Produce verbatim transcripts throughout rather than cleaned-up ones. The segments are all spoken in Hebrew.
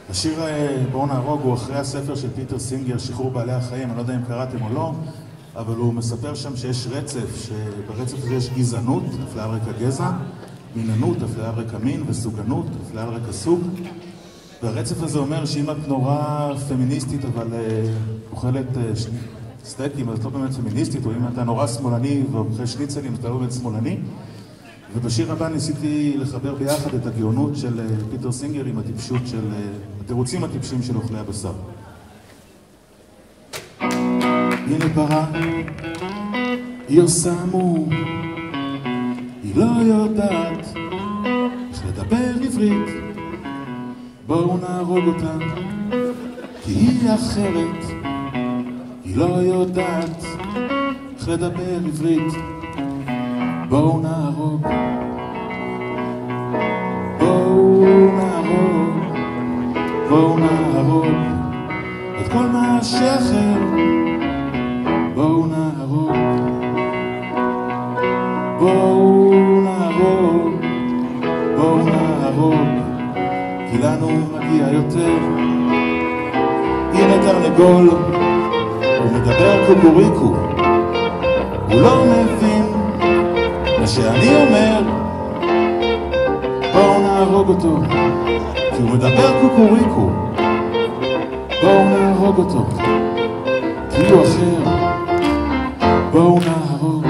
השיר בואו נהרוג הוא אחרי הספר של פיטר סינגר, שחרור בעלי החיים. אני לא יודע אם קראתם או לא, אבל הוא מספר שם שיש רצף, שברצף הזה יש גזענות, אפליה על רקע גזע, מיננות, אפליה על רקע מין, וסוגנות, אפליה על רקע סוג. והרצף הזה אומר שאם את נורא פמיניסטית אבל אוכלת סטייקים, אז את לא באמת פמיניסטית, או אם אתה נורא שמאלני ואוכל שניצלים, אתה לא באמת שמאלני. ובשיר הבא ניסיתי לחבר ביחד את הגאונות של פיטר סינגר עם הטיפשות של, התירוצים הטיפשים של אוכלי הבשר. הנה פרה, היא עושה מו, היא לא יודעת איך לדבר עברית. בואו נהרוג אותה, כי היא אחרת, היא לא יודעת איך לדבר עברית. בואו נהרוג, בואו נהרוג, בואו נהרוג את כל מה שאחר. בואו נהרוג, בואו נהרוג, בואו נהרוג, כי לנו מגיע יותר. הנה תרנגול, הוא מדבר קוקוריקו, הוא לא מבין מה שאני אומר. בואו נהרוג אותו, כי הוא מדבר קוקוריקו. בואו נהרוג אותו, כי הוא אחר. בואו נהרוג,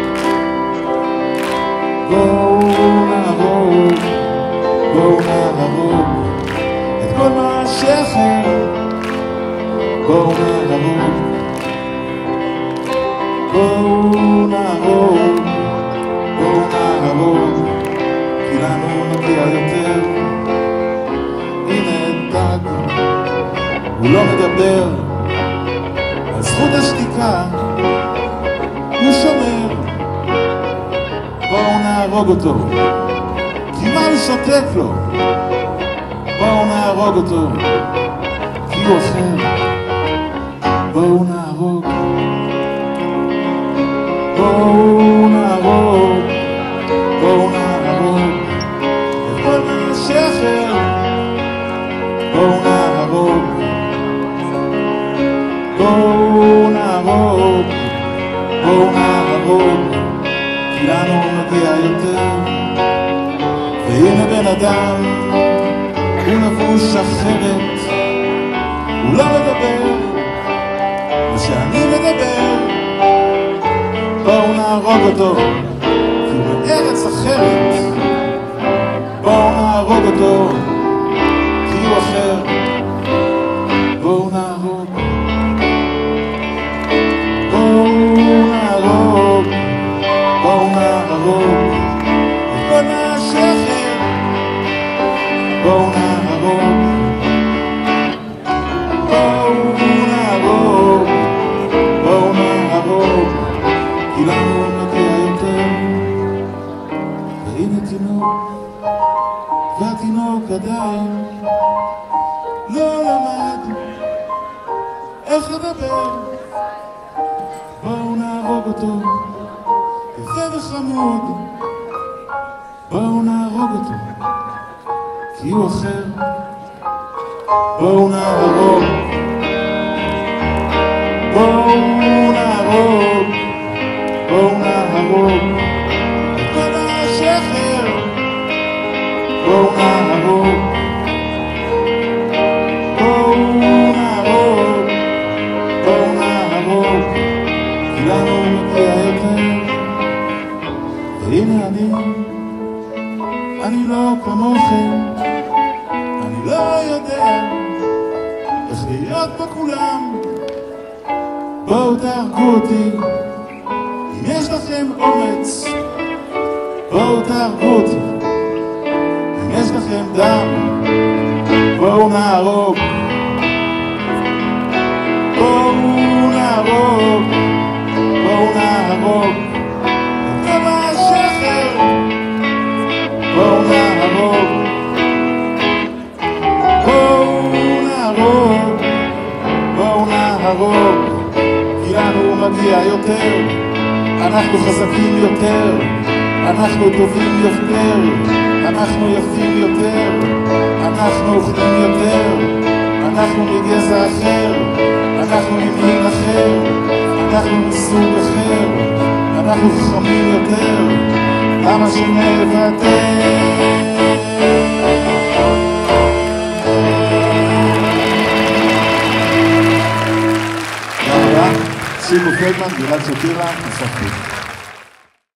בואו נהרוג, בואו נהרוג את כל מה שאחר. בואו נהרוג, בואו נהרוג, בואו נהרוג, כי לנו מגיע יותר. הנה דג, הוא לא מדבר, על זכות השתיקה הוא שומר. בואו נהרוג אותו, כי מה הוא שותק לו? בואו נהרוג אותו, כי הוא אחר. בואו נהרוג, בואו נהרוג, בואו נהרוג את כל מה שאחר. בואו נהרוג, בואו נהרוג, בואו נהרוג, כי לנו מגיע יותר. והנה בן אדם, הוא לבוש אחרת, הוא לא מדבר מה שאני מדבר. בואו נהרוג אותו, כי הוא בארץ אחרת. בואו נהרוג אותו, כי הוא אחר. בואו נהרוג, בואו נהרוג, בואו נהרוג את כל מה שאחר. בואו נהרוג, בואו נהרוג, בואו נהרוג, כי לנו מגיע יותר. והנה תינוק, והתינוק עדיין לא למד איך לדבר. בואו נהרוג אותו, יפה וחמוד. בואו נהרוג אותו, כי הוא אחר. בואו נהרוג, בואו נהרוג, בואו נהרוג את כל מה שאחר. בואו נהרוג, בואו נהרוג, בואו נהרוג, כי לנו מגיע יותר. והנה אני, אני לא כמוכם, אני לא יודע איך להיות בכולם. בואו תהרגו אותי אם יש לכם אומץ. בואו תהרגו אותי אם יש לכם דם. בואו נהרוג, בואו נהרוג, בואו נהרוג את כל מה שאחר. בואו נהרוג, בואו נהרוג, בואו נהרוג, כי לנו מגיע יותר. אנחנו חזקים יותר, אנחנו טובים יותר, אנחנו יפים יותר, אנחנו אוכלים יותר, אנחנו מגזע אחר, אנחנו ממין אחר, אנחנו מסוג אחר, אנחנו חכמים יותר, למה שנוותר? תודה רבה, שיקו פלדמן, גלעד שפירא, אסף פלד.